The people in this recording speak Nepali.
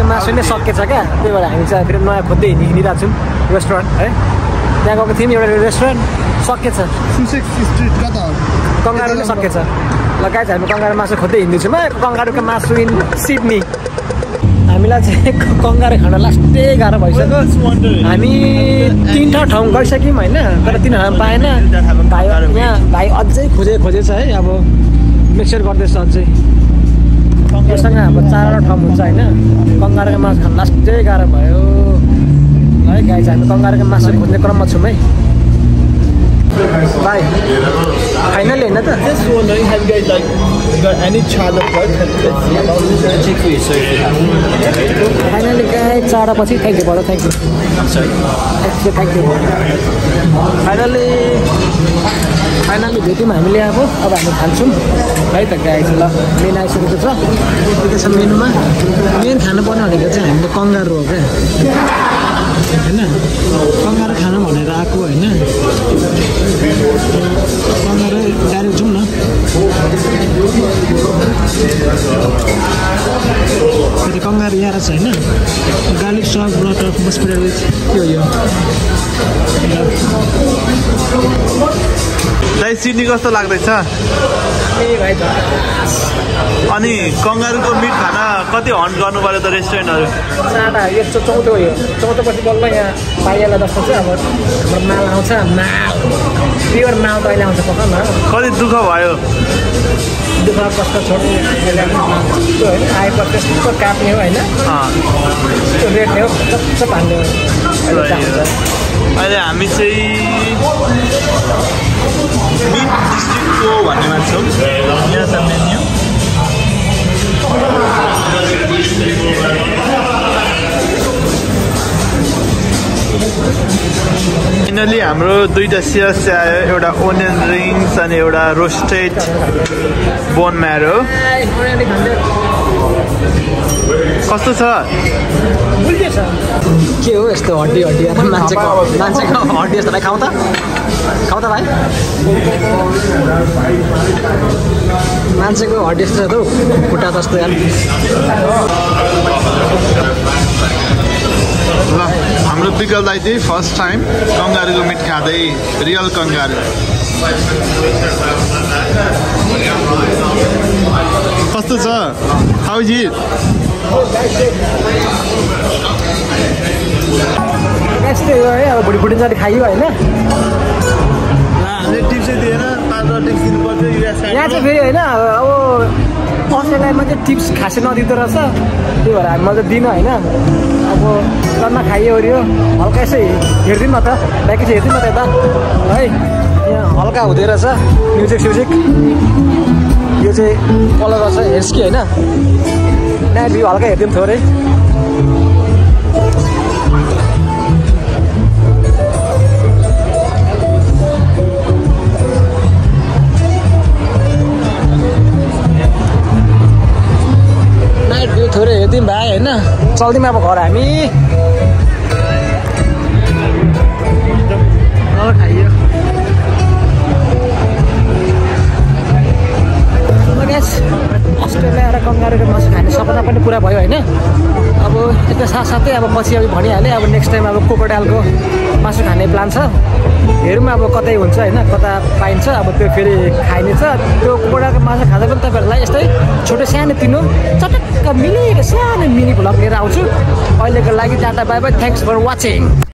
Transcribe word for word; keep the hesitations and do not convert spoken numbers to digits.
मासु नै सकेछ क्या, त्यही भएर हामी चाहिँ फेरि नयाँ खोज्दै हिँडिरहेको छौँ रेस्टुरेन्ट है। त्यहाँ गएको थियौँ एउटा रेस्टुरेन्ट सकेछ, कङ्गारू नै सकेछ। ल गाइस हामी कङ्गारू मासु खोज्दै हिँड्दैछौँ है, कङ्गारूको मासु इन सिडनी। हामीलाई चाहिँ कङ्गारू खान लास्टै गाह्रो भइसक्यो। हामी तिनवटा ठाउँ गइसक्यौँ होइन, तर तिन ठाउँ पाएन। भाइ यहाँ भाइ अझै खोजे खोजेछ है, अब मिक्सचर गर्दैछ अझै। योसँग हाम्रो चारवटा ठाउँ हुन्छ होइन, कङ्गारूको मासु खान लास्टै गाह्रो भयो है। गाइस हामी कङ्गारूको मासु खोज्ने क्रममा छौँ है भाइ। फाइनली होइन त फाइनली गाई चारपछि थ्याङ्क यू बडा, thank you thank you thank you. Finally finally भेट्यौँ हामीले अब अब हामी खान्छौँ है त गाई। ल मेन आइसकेको छ, त्यो छ मेनुमा। मेन खानुपर्ने भनेको चाहिँ हामीले कङ्गारू हो क्या होइन, कङ्गारू खानु भनेर आएको होइन। कङ्गारू डाइरेक्ट जाउँ न। फेरि कङ्गारू यहाँ रहेछ होइन, गार्लिक सस बटर मस्पिटर विथ के हो यो। दाइ सिडनी कस्तो लाग्दैछ? अनि कङ्गारूको मिट खान कति हन्ट गर्नु पर्यो त रेस्टुरेन्टहरू? चारवटा, यो चौधो हो, यो चौधो पछि बल्ल यहाँ पाइएला जस्तो चाहिँ अब हाम्रो माल आउँछ। माल प्योर माल त अहिले आउँछ पक्का न। कति दुःख भयो? दुःख कष्ट छोड्नु होइन, आएपछि त्यस्तो काट्ने हो होइन, त्यो रेट्ने हो, सब हाल्ने हो। अहिले हामी चाहिँ मिट डिस्ट्रिक्टको भन्नेमा छौँ। यहाँ छ मेन्यु। फाइनली हाम्रो दुईवटा सियर्स चाहिँ आयो, एउटा ओनियन रिङ्स अनि एउटा रोस्टेड बोन म्यारो। कस्तो छ? के हो यस्तो हड्डी हड्डी मान्छेको मान्छेको हड्डी जस्तो भाइ? खाउँ त खाउँ त भाइ, मान्छेको हड्डी जस्तो छ त हौ, खुट्टा जस्तो यार। ल हाम्रो पिकल दाइ चाहिँ फर्स्ट टाइम कङ्गारूको मिट खाँदै, रियल कङ्गारू। कस्तो छ? How is it? यस्तै हो है, अब भुँडी भुँडी जाति खाइयो होइन। हामीले टिप्सै दिएन, पाँचवटा टिप्स दिनु पर्थ्यो। यहाँ चाहिँ फेरि होइन, अब अस्ट्रेलियामा चाहिँ टिप्स खासै नदिँदो रहेछ, त्यही भएर हामी मैले दिनु होइन। अब टनमा खाइयो ओऱ्यो, हल्का यसो हेरिदिउँ न त, ब्याकी चाहिँ हेरिदिउँ न त यता है। यहाँ हल्का हुँदै रहेछ म्युजिक स्युजिक, यो चाहिँ कलर रहेछ हेर्स कि होइन। नाइट भ्यू हल्का हेरिदिउँ थोरै। नाइट भ्यू थोरै हेरिदिउँ भाइ होइन, चल्दिउँ अब घर हामी। खाइयो अस्ट्रेलिया र कङ्गारूको मासु खाने सपना पनि पुरा भयो होइन। अब यसको साथसाथै अब पछि अब भनिहालेँ, अब नेक्स्ट टाइम अब क्रोकोडाइलको मासु खाने प्लान छ। हेरौँ अब कतै हुन्छ होइन, कता पाइन्छ अब त्यो फेरि खाइने छ। त्यो क्रोकोडाइलको मासु खाँदा पनि तपाईँहरूलाई यस्तै छोटो सानो तिनो चटक्क मिलेको सानो मिनी भ्लग लिएर आउँछु। अहिलेको लागि tata bye bye, thanks for watching.